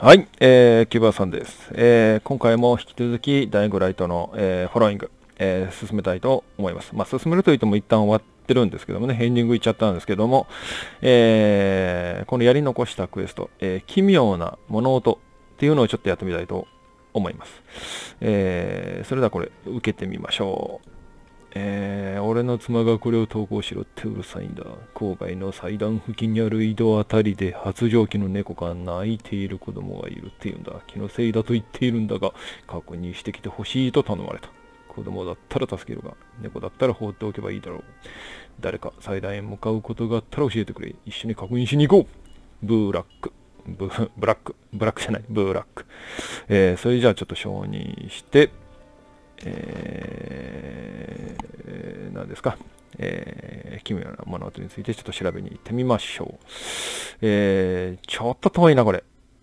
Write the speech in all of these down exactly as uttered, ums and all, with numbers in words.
はい、えー、キューバーさんです、えー。今回も引き続きダイイングライトの、えー、フォローイング、えー、進めたいと思います。まあ、進めるといっても一旦終わってるんですけどもね、エンディングいっちゃったんですけども、えー、このやり残したクエスト、えー、奇妙な物音っていうのをちょっとやってみたいと思います。えー、それではこれ、受けてみましょう。えー、俺の妻がこれを投稿しろってうるさいんだ。郊外の祭壇付近にある井戸あたりで発情期の猫が泣いている子供がいるっていうんだ。気のせいだと言っているんだが、確認してきてほしいと頼まれた。子供だったら助けるが、猫だったら放っておけばいいだろう。誰か祭壇へ向かうことがあったら教えてくれ。一緒に確認しに行こう。ブーラック。ブブラック。ブラックじゃない。ブーラック。えー、それじゃあちょっと承認して、えー、何ですか、えー、奇妙な物音についてちょっと調べに行ってみましょう。えー、ちょっと遠いな、これ。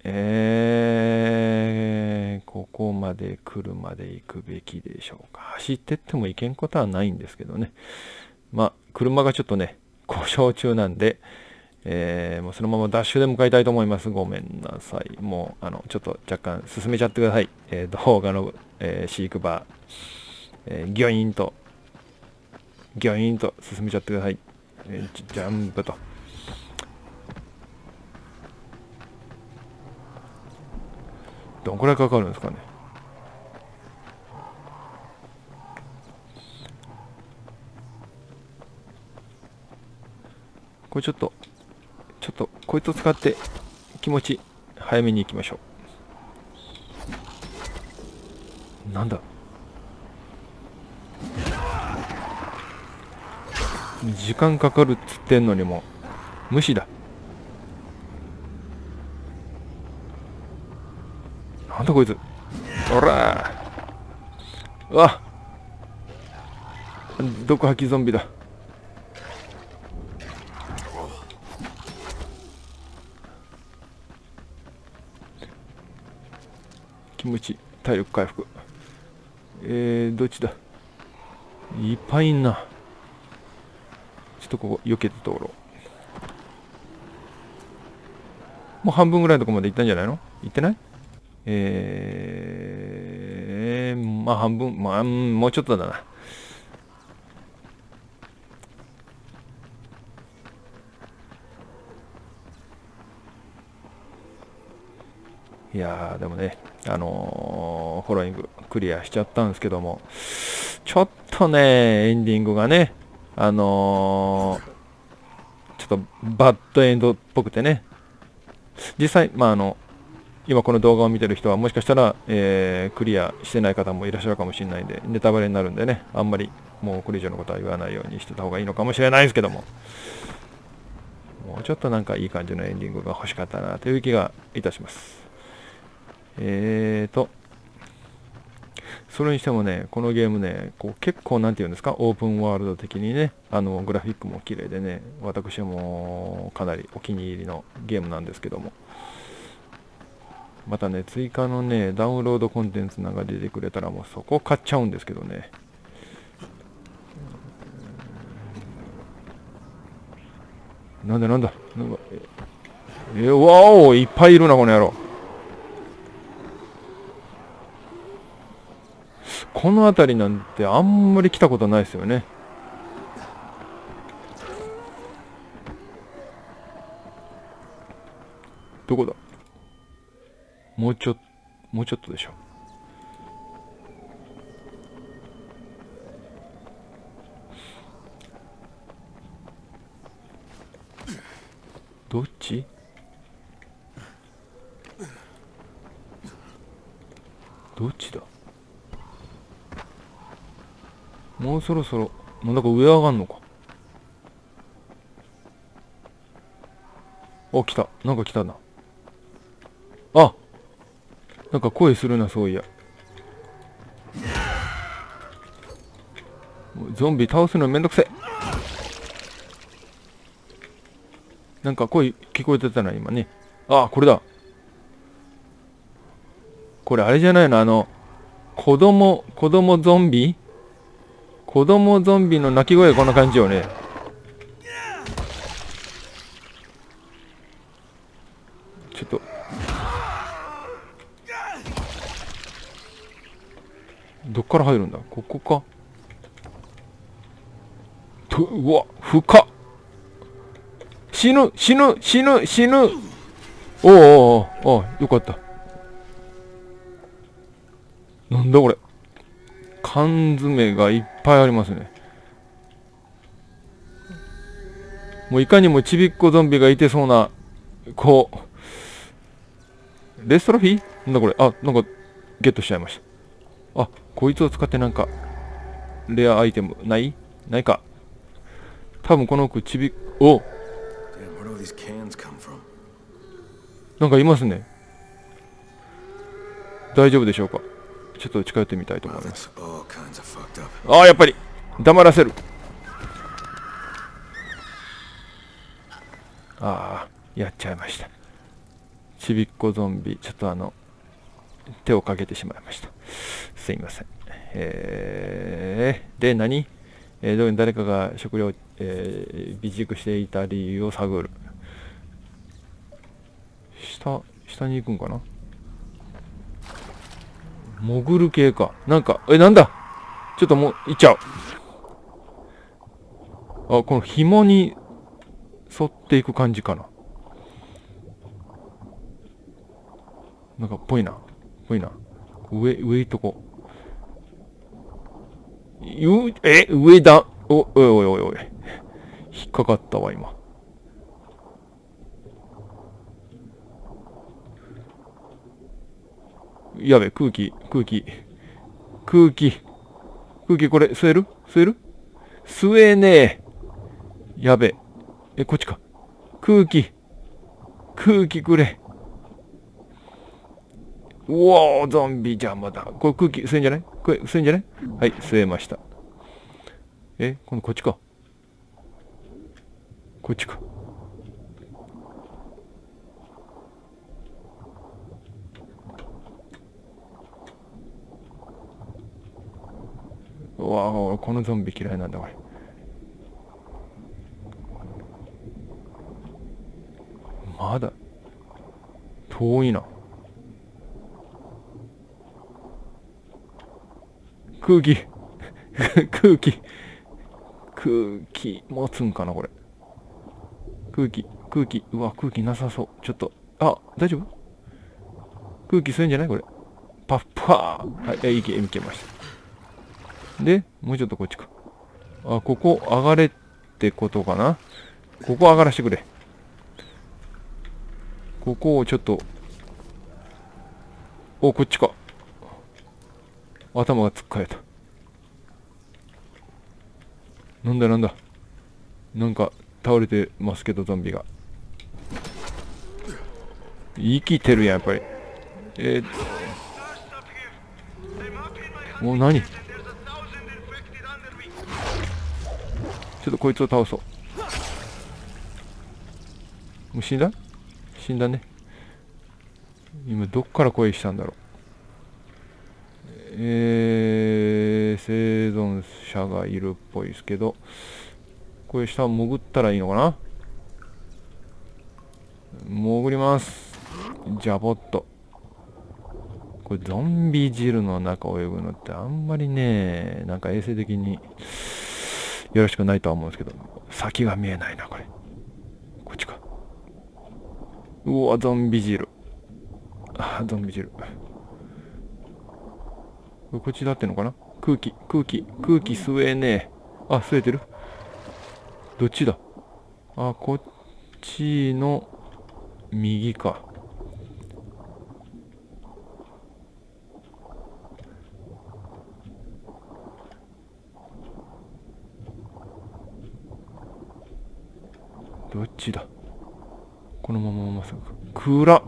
えー、ここまで車で行くべきでしょうか。走ってっても行けんことはないんですけどね。まあ、車がちょっとね、故障中なんで、えー、もうそのままダッシュで向かいたいと思います。ごめんなさい。もう、あの、ちょっと若干進めちゃってください。えー、動画の、えー、飼育バー、えー、ギョインと、ギョインと進めちゃってください。えー、ジャンプと。どんくらいかかるんですかね。これちょっと、ちょっと、こいつを使って気持ち早めに行きましょう。なんだ時間かかるっつってんのにも無視だ。なんだこいつ。おらー。うわ毒吐きゾンビだ。気持ち体力回復。えー、どっちだ。いっぱいいんな。ちょっとここ避けて通ろう。もう半分ぐらいのとこまで行ったんじゃないの？行ってない？えー、まあ半分、まあ、もうちょっとだな。いやー、でもね、あのー、フォローイングクリアしちゃったんですけども、ちょっとね、エンディングがね、あのー、ちょっとバッドエンドっぽくてね、実際、まああの、今この動画を見てる人はもしかしたら、えー、クリアしてない方もいらっしゃるかもしれないんで、ネタバレになるんでね、あんまりもうこれ以上のことは言わないようにしてた方がいいのかもしれないですけども、もうちょっとなんかいい感じのエンディングが欲しかったなという気がいたします。えーと、それにしてもね、このゲームね、こう結構なんていうんですか、オープンワールド的にね、あのグラフィックも綺麗でね、私もかなりお気に入りのゲームなんですけども、またね、追加のね、ダウンロードコンテンツなんか出てくれたらもうそこ買っちゃうんですけどね。なんだなんだ、なんかえ、えわお、いっぱいいるな、この野郎。この辺りなんてあんまり来たことないですよね。どこだ？もうちょっと、もうちょっとでしょ。どっち？どっちだ？もうそろそろ、なんだか上上がんのか。お、来た。なんか来たな。あ、なんか声するな、そういや。ゾンビ倒すのめんどくせえ。なんか声聞こえてたな、今ね。あ、これだ。これあれじゃないの、あの、子供、子供ゾンビ子供ゾンビの鳴き声こんな感じよね。ちょっと。 どっから入るんだ？ここか。と、うわ、深っ。死ぬ、死ぬ、死ぬ、死ぬ。おおおお、およかった。なんだこれ。缶詰がいっぱいありますね。もういかにもちびっこゾンビがいてそうな、こう、レストロフィーなんだこれ。あ、なんか、ゲットしちゃいました。あ、こいつを使ってなんか、レアアイテム、ないないか。多分この奥、ちびっ、おなんかいますね。大丈夫でしょうか。ちょっと近寄ってみたいと思います。ああ、やっぱり黙らせる。ああ、やっちゃいました。ちびっこゾンビ、ちょっとあの、手をかけてしまいました。すいません。えー、で、何えー、どういう誰かが食料、えー、備蓄していた理由を探る。下、下に行くんかな。潜る系か。なんか、え、なんだちょっともう、行っちゃう。あ、この紐に沿っていく感じかな。なんか、ぽいな。ぽいな。上、上行っとこう。う、え、上だ。お、おいおいおいおい。引っかかったわ、今。やべ、空気、空気。空気。空気これ、吸える吸える吸えねえ。やべ。え、こっちか。空気。空気くれ。うおー、ゾンビ邪魔だ。これ空気吸えんじゃないこれ吸えんじゃないはい、吸えました。え、今度こっちか。こっちか。うわー、このゾンビ嫌いなんだ、これ。まだ、遠いな。空気。空気。空気、持つんかな、これ。空気、空気。うわ、空気なさそう。ちょっと、あ、大丈夫空気吸えんじゃないこれ。パッパー。はい、いけ、いけました。で、もうちょっとこっちか。あ、ここ上がれってことかな。ここ上がらしてくれ。ここをちょっと。お、こっちか。頭がつっかえた。なんだなんだ。なんか倒れてますけど、ゾンビが。生きてるやん、やっぱり。えー、もう何ちょっとこいつを倒そう。もう死んだ死んだね。今どっから声したんだろう。えー、生存者がいるっぽいですけど、これ下潜ったらいいのかな。潜ります。ジャボッと。これゾンビ汁の中泳ぐのってあんまりね、なんか衛生的によろしくないとは思うんですけど、先が見えないな、これ。こっちか。うわ、ゾンビ汁。あ、ゾンビ汁。これこっちだってのかな。空気、空気、空気吸えねえ。あ、吸えてる。どっちだ。あ、こっちの右か。どっちだ。このまままさか。暗っ。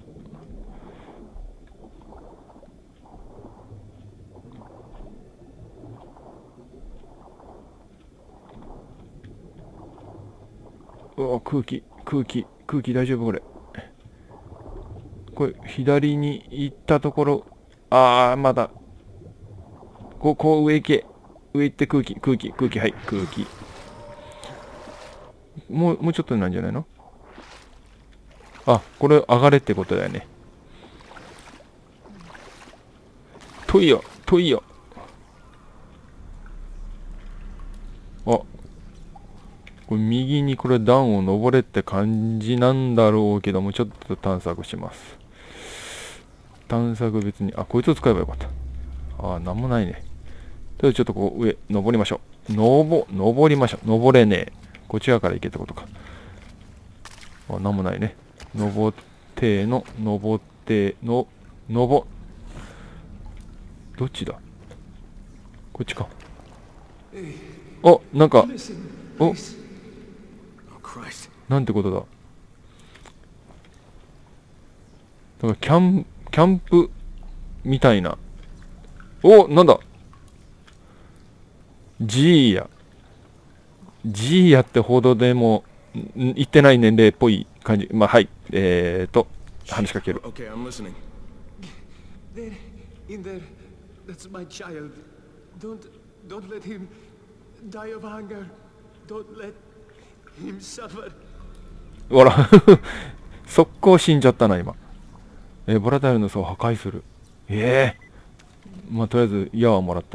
うわ、空気、空気、空気大丈夫これ。これ、左に行ったところ、あー、まだ。ここ上行け。上行って空気、空気、空気、はい、空気。もう、もうちょっとなんじゃないの。あ、これ上がれってことだよね。遠いよ、遠いよ。 これ右にこれ段を登れって感じなんだろうけども、ちょっと探索します。探索別に、あ、こいつを使えばよかった。ああ、なんもないね。とりあえずちょっとこう上、登りましょう。のぼ、登りましょう。登れねえ。こっち側から行けってことか。あ、なんもないね。登っての、登っての、登。どっちだ？こっちか。あ、なんか、お、なんてことだ。だからキャン、キャンプみたいな。お、なんだ。ジーヤ。ジーヤってほどでもん言ってない年齢っぽい感じ。まあ、はい。えーと、話しかける。 Okay, I'm listening. There, in there. That's my child. Don't, don't let him die of hunger. Don't let him suffer. ほら、速攻死んじゃったな、今。えー、ボラタイルの巣を破壊する。ええー。まあ、とりあえず、矢はもらった。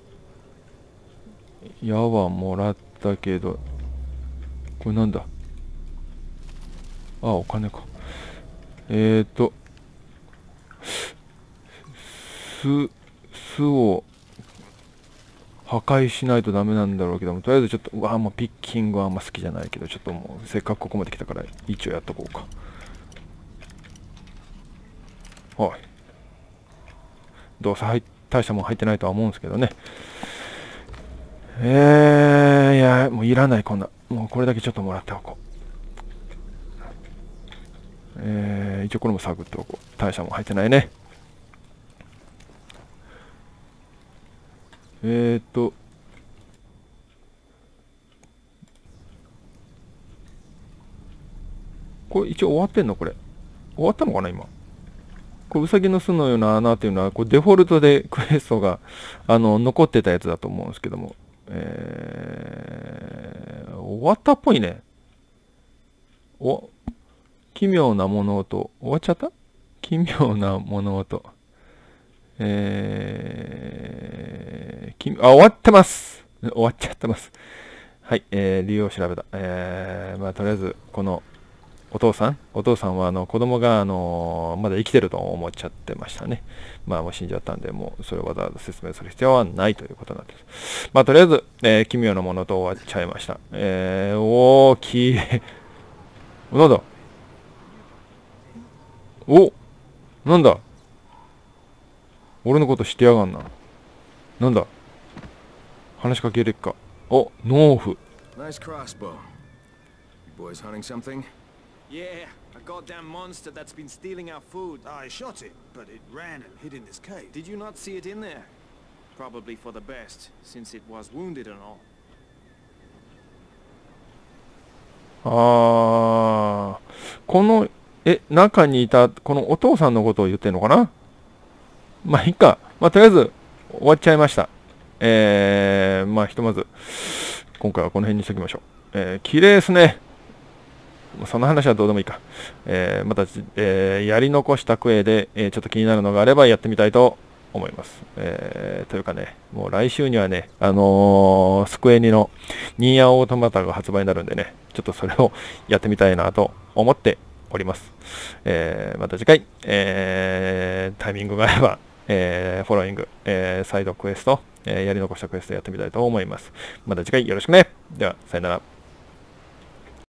矢はもらったけど、これなんだ？あ、お金か。えーと、巣、巣を破壊しないとダメなんだろうけども、とりあえずちょっと、うわもうピッキングはあんま好きじゃないけど、ちょっともうせっかくここまで来たから一応やっとこうか。はい。どうせ入大したもん入ってないとは思うんですけどね。えー、いや、もういらないこんな。もうこれだけちょっともらっておこう。えー、一応これも探っておこう。大したもん入ってないね。えーっと、これ一応終わってんのこれ。終わったのかな今。こうウサギの巣のような穴っていうのはこうデフォルトでクエストがあの残ってたやつだと思うんですけども、えー、終わったっぽいね。お、奇妙な物音。終わっちゃった？奇妙な物音。えー、きあ、終わってます。終わっちゃってます。はい、えー、理由を調べた。えー、まあ、とりあえず、この、お父さんお父さんは、あの、子供が、あのー、まだ生きてると思っちゃってましたね。まあ、もう死んじゃったんで、もう、それをわざわざ説明する必要はないということなんです。まあ、とりあえず、えー、奇妙なものと終わっちゃいました。えー、おー、きれい。なんだおなんだ俺のこと知ってやがんな。なんだ話しかけるか。お、農夫。 Nice crossbow. You boys hunting something? Yeah, a goddamn monster that's been stealing our food. I shot it, but it ran and hid in this cave. Did you not see it in there? Probably for the best, since it was wounded and all. あー、この、え、中にいた、このお父さんのことを言ってんのかな。まあ、いいか。まあ、とりあえず、終わっちゃいました。えー、まあ、ひとまず、今回はこの辺にしときましょう。えー、綺麗ですね。その話はどうでもいいか。えー、また、えー、やり残したクエで、えー、ちょっと気になるのがあればやってみたいと思います。えー、というかね、もう来週にはね、あのー、スクエニのニーヤオートマタが発売になるんでね、ちょっとそれをやってみたいなと思っております。えー、また次回、えー、タイミングがあれば、えー、フォローイング、えー、サイドクエスト、えー、やり残したクエストやってみたいと思います。また次回よろしくね。では、さよなら。